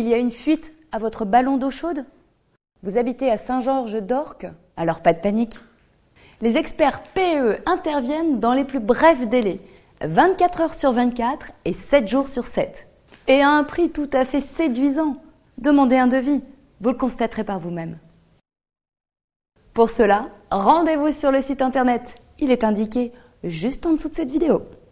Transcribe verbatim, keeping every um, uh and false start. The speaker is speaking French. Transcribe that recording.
qu'il y a une fuite à votre ballon d'eau chaude? Vous habitez à Saint-Georges-d'Orques? Alors pas de panique. Les experts P E interviennent dans les plus brefs délais, vingt-quatre heures sur vingt-quatre et sept jours sur sept. Et à un prix tout à fait séduisant. Demandez un devis, vous le constaterez par vous-même. Pour cela, rendez-vous sur le site internet. Il est indiqué juste en dessous de cette vidéo.